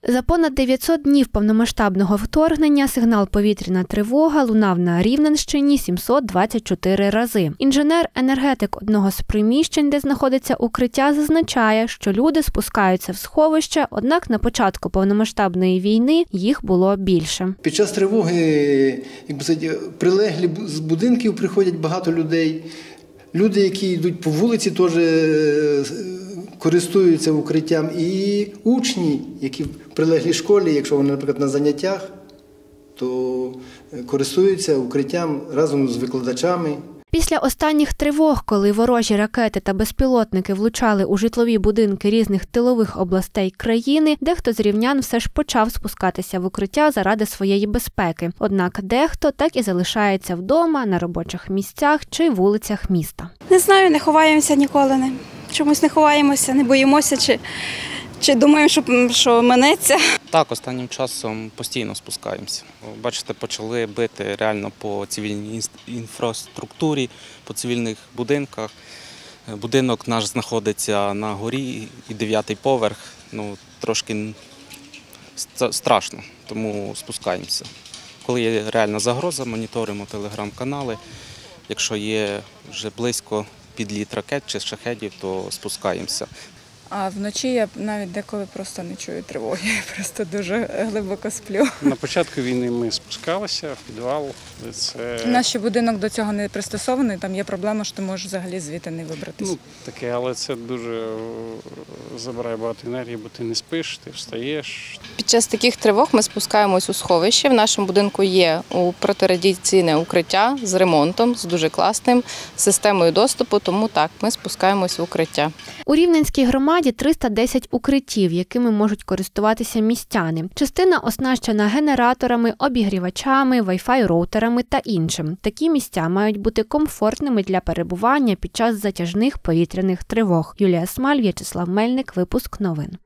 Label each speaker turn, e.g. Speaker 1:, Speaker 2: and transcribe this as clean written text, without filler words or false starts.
Speaker 1: За понад 900 днів повномасштабного вторгнення сигнал «Повітряна тривога» лунав на Рівненщині 724 рази. Інженер-енергетик одного з приміщень, де знаходиться укриття, зазначає, що люди спускаються в сховище, однак на початку повномасштабної війни їх було більше.
Speaker 2: Під час тривоги прилеглі з будинків приходять багато людей. Люди, які йдуть по вулиці, теж користуються укриттям. І учні, які в прилеглій школі, якщо вони, наприклад, на заняттях, то користуються укриттям разом з викладачами.
Speaker 1: Після останніх тривог, коли ворожі ракети та безпілотники влучали у житлові будинки різних тилових областей країни, дехто з рівнян все ж почав спускатися в укриття заради своєї безпеки. Однак дехто так і залишається вдома, на робочих місцях чи вулицях міста.
Speaker 3: Не знаю, не ховаємося ніколи. Чомусь не ховаємося, не боїмося, чи думаємо, що минеться.
Speaker 4: Так, останнім часом постійно спускаємося. Бачите, почали бити реально по цивільній інфраструктурі, по цивільних будинках. Будинок наш знаходиться на горі і 9-й поверх. Трошки страшно, тому спускаємося. Коли є реальна загроза, моніторимо телеграм-канали. Якщо є вже близько підліт ракет чи шахедів, то спускаємося.
Speaker 5: А вночі я навіть деколи просто не чую тривоги, я просто дуже глибоко сплю.
Speaker 6: На початку війни ми спускалися в підвал.
Speaker 5: У нас ще будинок до цього не пристосований, там є проблема, що ти можеш взагалі звідти не вибратися.
Speaker 6: Таке, але це дуже забирає багато енергії, бо ти не спиш, ти встаєш.
Speaker 7: Під час таких тривог ми спускаємось у сховище. В нашому будинку є протирадіаційне укриття з ремонтом, з дуже класним системою доступу, тому так, ми спускаємось в укриття.
Speaker 1: У Рівненській громаді 310 укриттів, якими можуть користуватися містяни. Частина оснащена генераторами, обігрівачами, Wi-Fi-роутерами та іншим. Такі місця мають бути комфортними для перебування під час затяжних повітряних тривог. Юлія Смаль, В'ячеслав Мельник, випуск новин.